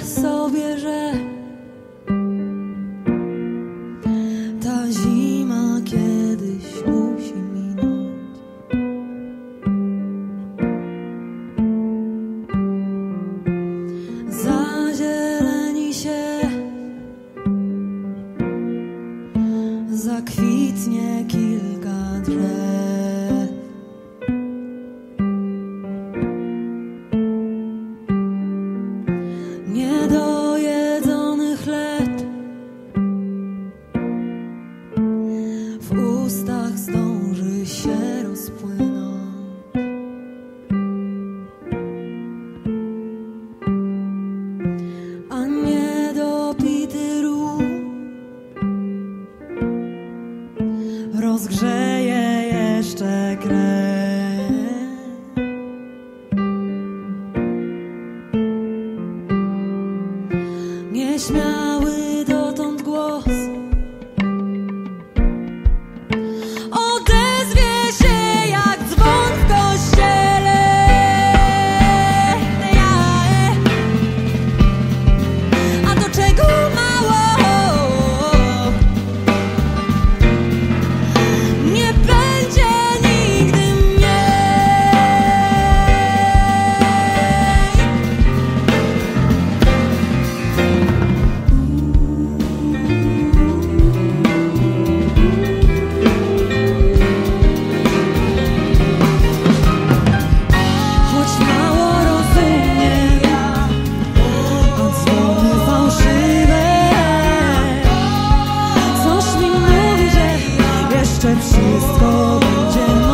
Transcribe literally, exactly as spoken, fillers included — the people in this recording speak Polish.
sobie, że ta zima kiedyś musi minąć. Zazieleni się, zakwitnie kilka drzew. Niedojedzony chleb w ustach zdąży się rozpłynąć. A niedopity rum rozgrzeje jeszcze krew. Nieśmiały dotąd głos odezwie się jak dzwon w kościele. A do czego mało nie będzie nigdy mniej. Wszystko będzie